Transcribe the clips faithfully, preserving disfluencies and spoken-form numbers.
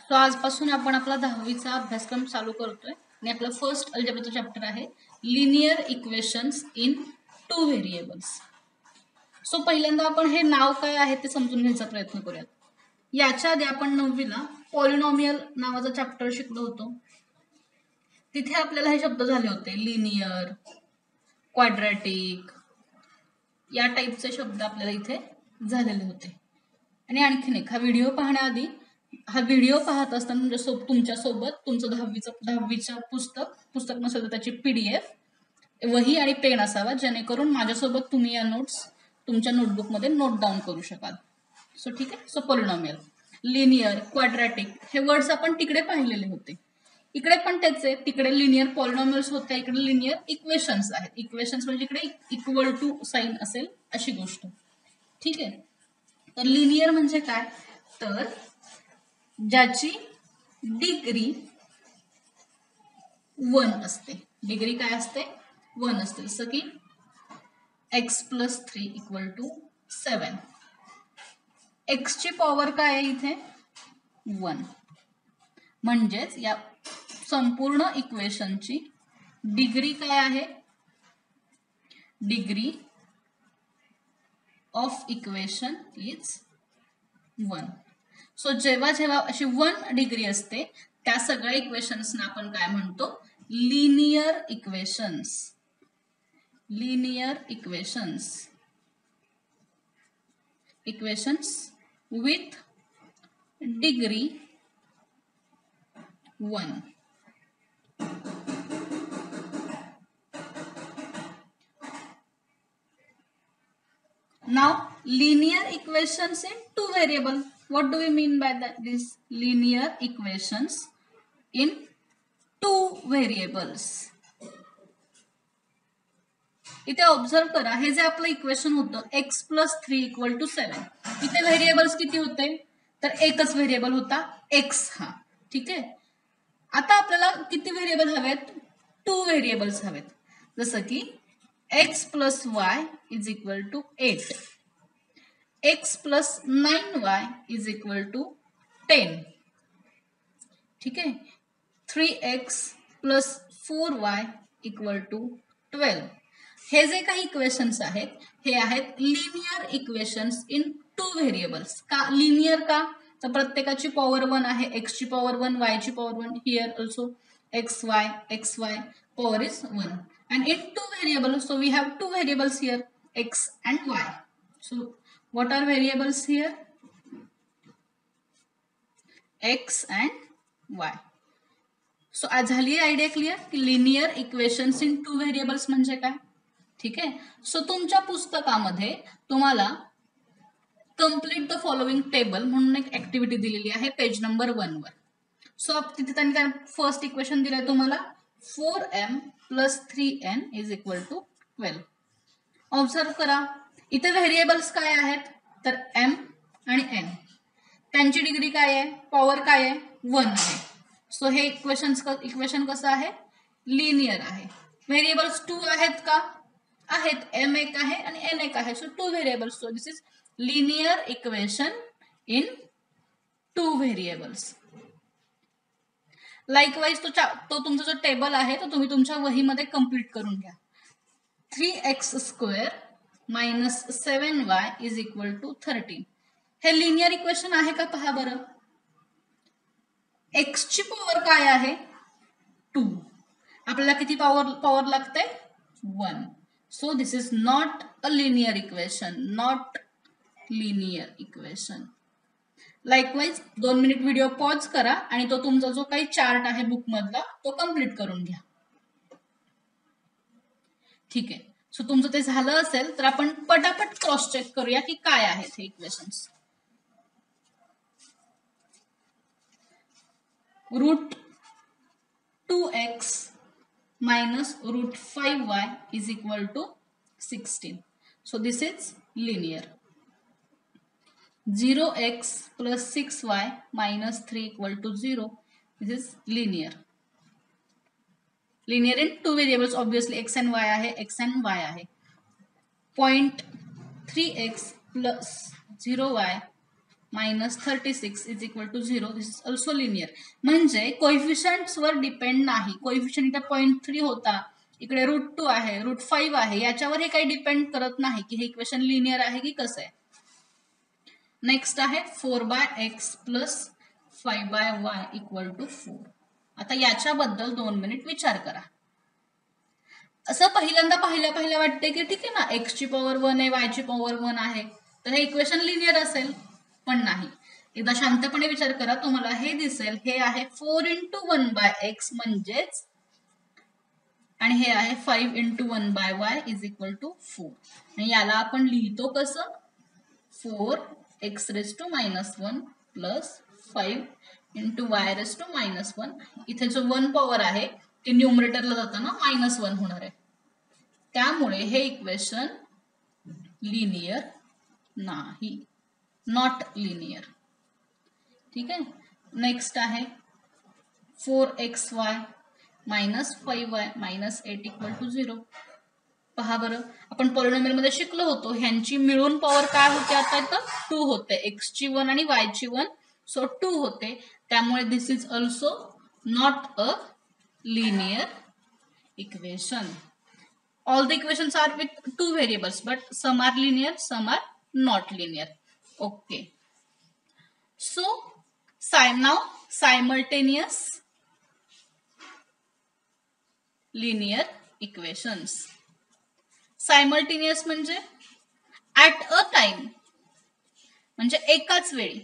So आजपासून आपण आपला दहावीचा अभ्यासक्रम चालू करतोय आणि आपला फर्स्ट अल्जेब्राचा चॅप्टर आहे linear equations in two variables. So पहिल्यांदा आपण हे नाव काय आहे ते समजून घ्यायचा प्रयत्न करूयात. याच्या आधी आपण नववीला पॉलिनॉमियल नावाचा चॅप्टर शिकलो होतो. तिथे आपल्याला हे शब्द झाले होते लिनियर, क्वाड्रॅटिक या टाईपचे शब्द आपल्याला इथे झालेले होते. आणि आणखीन एक, हा व्हिडिओ पाहण्याआधी हा व्हिडिओ पाहत असताना तुमच्या सोबत तुमच्या सोबत तुमचं दहावीचं दहावीचं पुस्तक पुस्तक नसेल तर त्याची पीडीएफ, वही आणि पेन असावा, जेणेकरून माझ्यासोबत तुम्ही या नोट्स तुमच्या नोटबुकमध्ये नोट डाऊन करू शकाल. सो ठीक आहे. सो पॉलिनॉमियल, लिनियर, क्वाड्रॅटिक हे वर्ड्स आपण तिकडे पाहिलेले होते. इकडे पण त्याचे, तिकडे लिनियर पॉलिनॉमियल्स होते, इकडे लिनियर इक्वेशन्स आहेत. इक्वेशन्स म्हणजे इकडे इक्वल टू साइन असेल अशी गोष्ट. ठीक आहे. तर लिनियर म्हणजे काय, तर ज्याची डिग्री वन असते. डिग्री काय असते, वन असते. जसं की x plus three equal to seven. एक्सची पॉवर काय आहे इथे, वन. म्हणजेच या संपूर्ण इक्वेशनची डिग्री काय आहे, degree of equation is one. So जेव्हा जेव्हा अशी वन डिग्री असते त्या सगळ्या इक्वेशन्सना आपण काय म्हणतो, linear equations. Linear equations, equations with degree one. Now linear equations in two variable. What do we mean by that? This linear equations in two variables. इथे ऑब्झर्व करा, हे जे आपलं इक्वेशन होतं x plus three equal to seven, इथे variables किती होते, तर एकच व्हेरिएबल होता एक्स हा. ठीक आहे. आता आपल्याला किती व्हेरिएबल हवेत, टू व्हेरिएबल्स हवेत. जसं की x plus y is equal to eight, x plus nine y is equal to ten. ठीक आहे. Three x plus four y equal to twelve. हे जे काही इक्वेशन्स आहेत हे आहेत linear equations in two variables. का लिनियर, का तर प्रत्येकाची पॉवर वन आहे. एक्सची पॉवर वन, वायची power one. Here also x y, x y power is one, and in two variables, so we have two variables here, x and y. So what are variables here, x and y. so आज झाली idea clear की linear equations in two variables म्हणजे काय. ठीक आहे. So तुमच्या पुस्तकामध्ये तुम्हाला कंप्लीट द फॉलोइंग टेबल म्हणून एक ऍक्टिव्हिटी दिलेली आहे पेज नंबर वन वर. सो तिथे त्यांनी फर्स्ट इक्वेशन दिलंय तुम्हाला, four m plus three n is equal to twelve. Observe करा, इथे व्हेरिएबल्स काय आहेत, तर एम आणि एन. त्यांची डिग्री काय आहे, पॉवर काय आहे, वन आहे. सो हे इक्वेशन इक्वेशन कसं आहे, लिनियर आहे. व्हेरिएबल्स टू आहेत का, आहेत. एम एक आहे आणि एन एक आहे. So two variables. So this is linear equation in two variables. Likewise तो तो तुमचा जो टेबल आहे तो तुम्ही तुमच्या वहीमध्ये कंप्लीट करून घ्या. Three x square minus seven y is equal to thirteen. हे लिनियर इक्वेशन आहे का, पहा बरं. एक्सची पॉवर काय आहे, टू. आपल्याला किती पॉवर पॉवर लागते, one. So this is not a linear equation, not linear equation. Likewise दोन मिनिट व्हिडिओ पॉज करा आणि तो तुमचा जो काही चार्ट आहे बुक मधला तो कम्प्लीट करून घ्या. ठीक आहे. सो तुमचं ते झालं असेल तर आपण पटापट क्रॉस चेक करूया की काय आहेत हे इक्वेशन्स. Root two x minus root five y is equal to sixteen. So this is linear. zero x plus six y minus three equal to zero. This is linear. Linear in two variables, obviously x and y आहे, x and y आहे. zero point three x plus zero y minus thirty six is equal to zero. This is also linear. म्हणजे coefficients वर depend नाही. Coefficient इथे point three होता, इकडे root two आहे, root five आहे, याच्यावर हे काही डिपेंड करत नाही की हे इक्वेशन लिनियर आहे की कसं आहे. नेक्स्ट आहे four by x plus five by y equal to four. आता याच्याबद्दल दोन मिनिट विचार करा. असं पहिल्यांदा पाहिल्या पाहिल्या वाटते की ठीक आहे ना, एक्स ची पॉवर वन आहे, वाय ची पॉवर वन आहे, तर हे इक्वेशन लिनियर असेल, पण नाही. एकदा शांतपणे विचार करा, तुम्हाला हे दिसेल हे आहे four into one by x म्हणजेच, आणि हे आहे five into one by y is equal to four. आणि याला आपण लिहितो कसं, four x raise to minus one plus five into y raise to minus one. इथे जो वन पॉवर आहे ते न्यूमरेटरला जाताना मायनस वन होणार आहे. त्यामुळे हे इक्वेशन लिनियर नाही, नॉट लिनियर. ठीक आहे. नेक्स्ट आहे four x y minus five y minus eight equal to zero. पहा बरं, आपण पॉलिनॉमियल मध्ये शिकलो होतो ह्यांची मिळून पॉवर काय होते, आता तर टू होते. एक्स ची वन आणि वाय ची वन, सो टू होते. त्यामुळे this is also not a linear equation. All the equations are with two variables, but some are linear, some are not linear. Okay. So, now simultaneous linear equations. Simultaneous म्हणजे at a time, म्हणजे एकाच वेळी,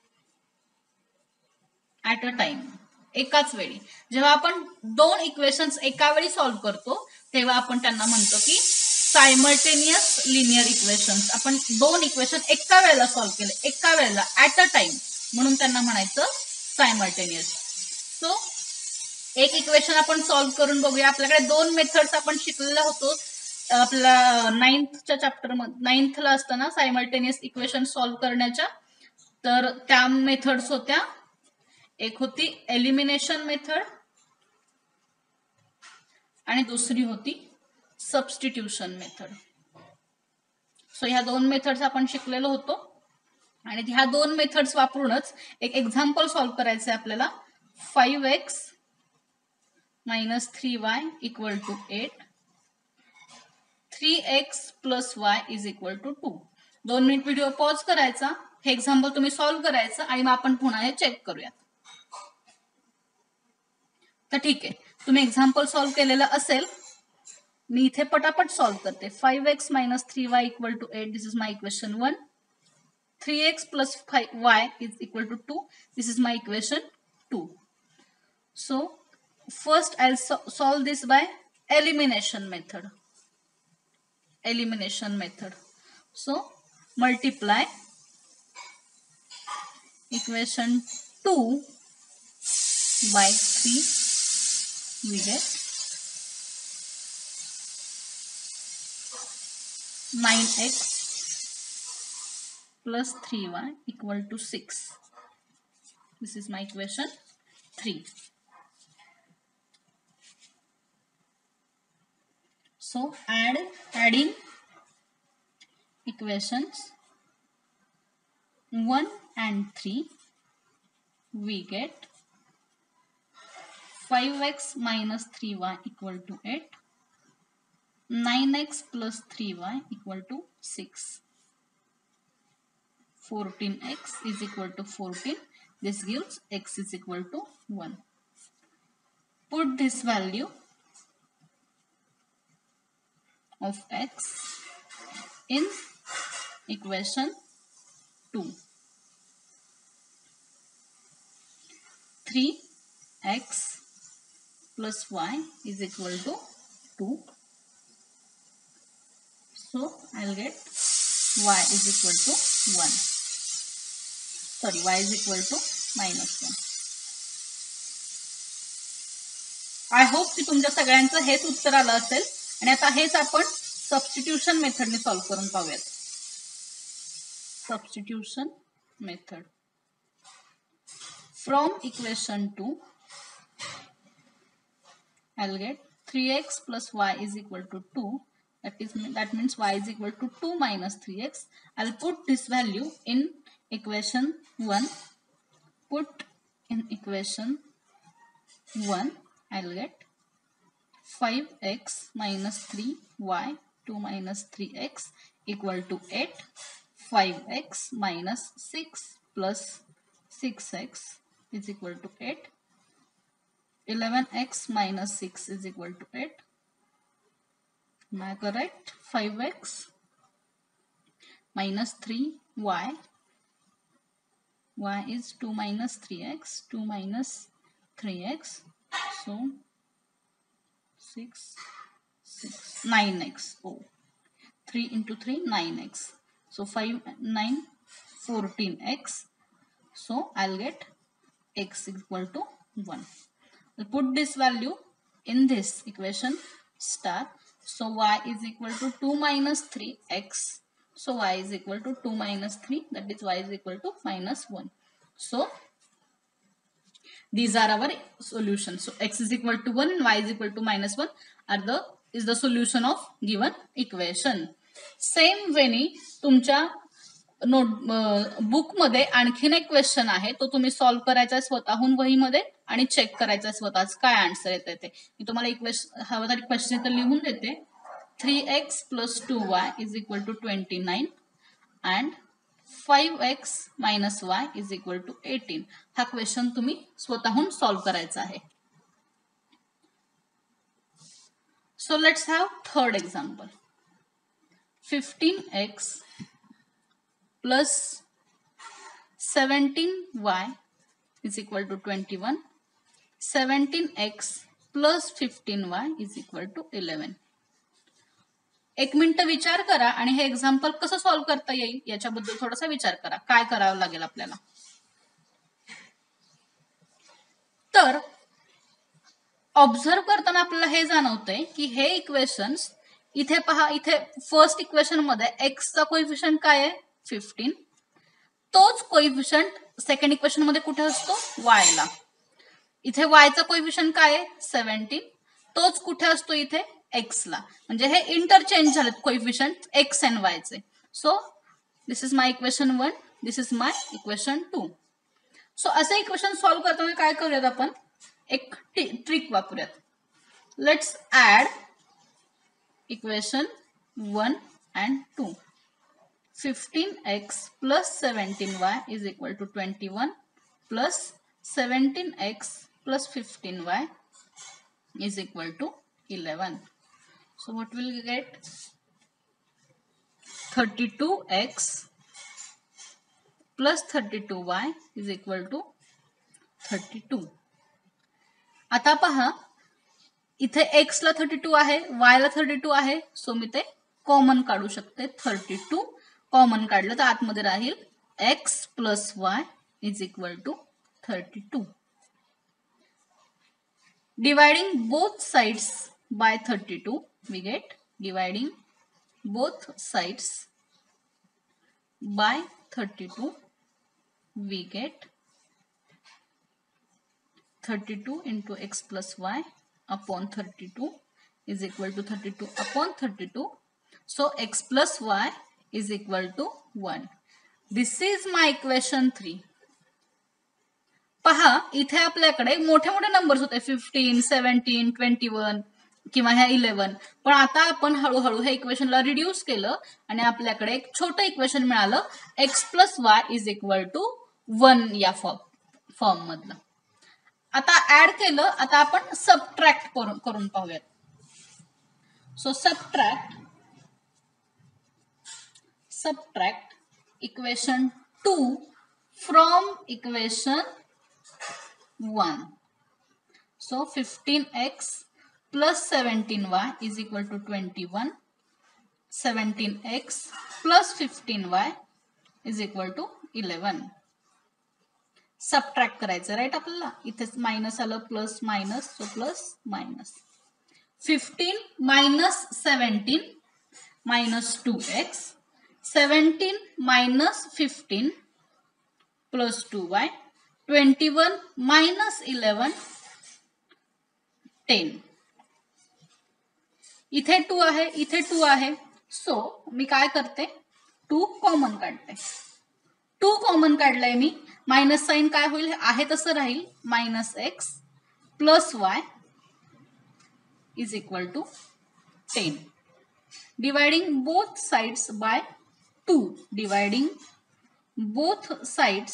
at a time, एकाच वेळी. जेव्हा आपण दोन equations एका वेळी सॉल्व्ह करतो तेव्हा आपण त्यांना म्हणतो की सायमल्टेनियस लिनियर इक्वेशन्स. आपण दोन इक्वेशन एका वेळेला सॉल्व्ह केले, एका वेळेला ऍट अ टाइम, म्हणून त्यांना म्हणायचं सायमल्टेनियस. सो एक इक्वेशन आपण सॉल्व्ह करून बघूया. आपल्याकडे दोन मेथड्स आपण शिकलेला होतो आपल्या नाइन्थच्या चॅप्टर मध्ये, नाइन्थला असताना सायमल्टेनियस इक्वेशन सॉल्व्ह करण्याच्या. तर त्या मेथड्स होत्या, एक होती एलिमिनेशन मेथड आणि दुसरी होती सबस्टिट्यूशन मेथड. सो ह्या दोन मेथड्स आपण शिकलेलो होतो आणि ह्या दोन मेथड्स वापरूनच एक एक्झाम्पल सॉल्व्ह करायचं आहे आपल्याला. Five x minus three y equal to eight, three x plus y is equal to two. दोन मिनिट व्हिडिओ पॉज करायचा, हे एक्झाम्पल तुम्ही सॉल्व्ह करायचं आणि मग आपण पुन्हा हे चेक करूयात. तर ठीक आहे, तुम्ही एक्झाम्पल सॉल्व्ह केलेलं असेल, मी इथे पटापट सॉल्व्ह करते. Five x minus three y equal to eight, this is my equation one. Three x plus y is equal to two, this is my equation two. So first I solve this by elimination method. Elimination method. So multiply equation two by three, we get nine x plus three y equal to six. This is my equation three. So add adding equations one and three, we get five x minus three y equal to eight, nine x plus three y equal to six, fourteen x is equal to fourteen. This gives x is equal to one. Put this value of x in equation two. three x plus y is equal to two. So I'll get y is equal to one. Sorry, y is equal to minus one. I hope की तुमच्या सगळ्यांचं हेच उत्तर आलं असेल. आणि आता हेच आपण सबस्टिट्यूशन मेथडने सॉल्व्ह करून पाहूयात. Substitution method. From equation two, I'll get three x plus y is equal to two. That is that means y is equal to two minus three x. I'll put this value in equation one, put in equation one, I'll get five x minus three y, two minus three x equal to eight. five x minus six plus six x is equal to eight. eleven x minus six is equal to eight. Am I correct? five x minus three y. Y is two minus three x. two minus three x. So six, six, nine x. Oh, three into three, nine x. So five, nine, fourteen x. So I'll get x equal to one. I'll put this value in this equation star. So y is equal to two minus three x. So y is equal to two minus three, that is y is equal to minus one. So these are our solutions. So x is equal to one and y is equal to minus one are the is the solution of given equation. Same way तुमच्या notebook मध्ये आणखीन एक question आहे, तो तुम्ही solve करायचा स्वतःहून वहीमध्ये आणि चेक करायचा स्वतःच काय आन्सर येते ते. मी तुम्हाला इक्वेशन हवं तर क्वेश्चन इथे लिहून देते. Three x plus two y is equal to twenty nine and five x minus y is equal to eighteen. हा क्वेश्चन तुम्ही स्वतःहून सॉल्व्ह करायचा आहे. So let's have third example. Fifteen x plus seventeen y is equal to twenty-one. seventeen x plus fifteen y is equal to eleven. एक minute विचार करा आणि हे एक्झाम्पल कसं सॉल्व्ह करता येईल याच्याबद्दल थोडासा विचार करा. काय करावं लागेल आपल्याला. तर ऑब्झर्व करताना आपल्याला हे जाणवतंय की हे इक्वेशन्स इथे पहा, इथे फर्स्ट इक्वेशन मध्ये x चा कोएफिशियंट काय आहे फिफ्टीन. तोच कोएफिशियंट सेकंड इक्वेशन मध्ये कुठे असतो y ला. इथे y चा कोएफिशियंट काय आहे सेव्हन्टीन. तोच कुठे असतो इथे x ला. म्हणजे हे इंटरचेंज झालेत कोएफिशियंट x and y चे. So this is my equation one, this is my equation two. So असे इक्वेशन सॉल्व्ह करताना काय करूयात आपण, एक ट्रिक वापरूयात. Let's add equation one and two. fifteen x plus seventeen y is equal to twenty-one plus seventeen x plus fifteen y is equal to eleven. So what will we get? thirty-two x plus thirty-two y is equal to thirty-two. आता पहा इथे x ला thirty-two आहे, y ला thirty-two आहे. सो मी ते common काढू शकते. thirty-two कॉमन काढलं तर आतमध्ये राहील x plus y is equal to thirty two. Dividing both sides by thirty two we get, dividing both sides by thirty two we get thirty two into x plus y upon thirty two is equal to thirty two upon thirty two. So x plus y is equal to one. This is my equation three. पहा इथे आपल्याकडे मोठे मोठे numbers होते fifteen, seventeen, twenty one किंवा ह्या eleven. पण आता आपण हळूहळू हे इक्वेशनला रिड्यूस केलं आणि आपल्याकडे एक छोटं इक्वेशन मिळालं x plus y is equal to one या फॉर्म फॉर्म मधलं. आता ऍड केलं, आता आपण सबट्रॅक्ट करून करून पाहूयात. So subtract subtract equation two from equation one. So fifteen x plus seventeen y is equal to twenty-one. seventeen x plus fifteen y is equal to eleven. Subtract करायचं right आपल्याला. इथेच minus आलं, plus minus, so plus minus. Fifteen minus seventeen minus two x. seventeen minus fifteen plus two y. twenty-one minus eleven ten. इथे two आहे, इथे two आहे. सो मी काय करते, टू कॉमन काढते. टू कॉमन काढलाय मी, मायनस साईन काय होईल आहे तसं राहील, minus x plus y is equal to ten. Dividing both sides by two, dividing both sides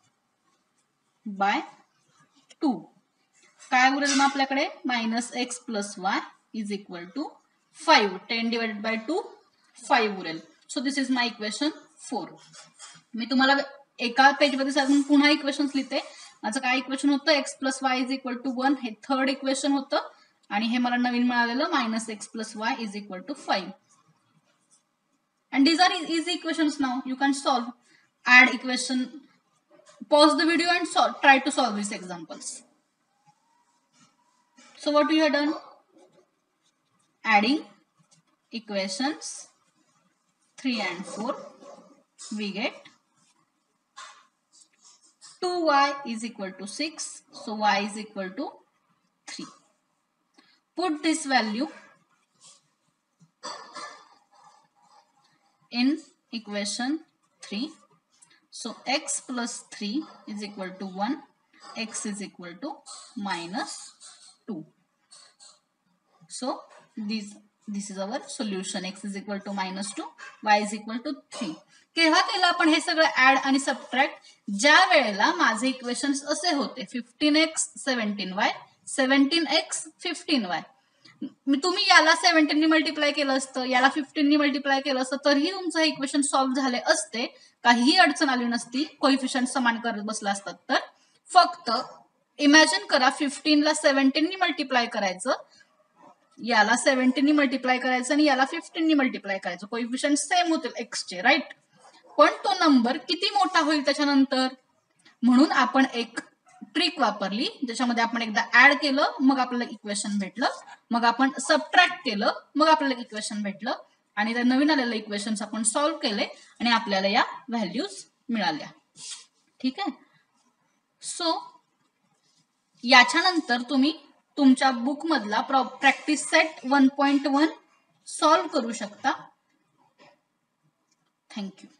by two काय उरेल मग आपल्याकडे, minus x plus y is equal to five. Ten divided by two five उरेल. So this is my equation four. मी तुम्हाला एका पेजमध्ये साधून पुन्हा equations लिहिते. माझं काय इक्वेशन होतं, x plus y is equal to one, हे थर्ड इक्वेशन होतं आणि हे मला नवीन मिळालेलं minus x plus y is equal to five. And these are easy equations. Now you can solve, add equation, pause the video and solve, try to solve these examples. So what we have done, adding equations three and four, we get two y is equal to six, so y is equal to three. Put this value in equation three. So x plus three is equal to one, x is equal to minus two. So this this is our solution. X is equal to minus two, y is equal to three. केव्हा केलं आपण हे सगळं add आणि subtract, ज्या वेळेला माझे equations असे होते fifteen x seventeen y, seventeen x fifteen y. मी तुम्ही याला सेव्हन्टीन मल्टिप्लाय केलं असतं, याला फिफ्टीन मल्टिप्लाय केलं असतं तरीही तुमचं इक्वेशन सॉल्व्ह झाले असते, काहीही अडचण आली नसती. कोइफिशियंट समान करत बसला असतात तर. फक्त इमॅजिन करा फिफ्टीन ला सेव्हन्टीन मल्टिप्लाय करायचं, याला सेव्हन्टीन मल्टिप्लाय करायचं आणि याला फिफ्टीन मल्टिप्लाय करायचं, कोइफिशियंट सेम होतील एक्सचे, राईट. पण तो नंबर किती मोठा होईल त्याच्यानंतर, म्हणून आपण एक ट्रिक वापरली ज्याच्यामध्ये आपण एकदा ऍड केलं मग आपल्याला इक्वेशन भेटलं, मग आपण सबट्रॅक्ट केलं मग आपल्याला इक्वेशन भेटलं आणि त्या नवीन आलेल्या इक्वेशन्स आपण सॉल्व्ह केले आणि आपल्याला या व्हॅल्यूज मिळाल्या. ठीक आहे. सो याच्यानंतर तुम्ही तुमच्या बुक मधला practice set one point one solve करू शकता. थँक्यू.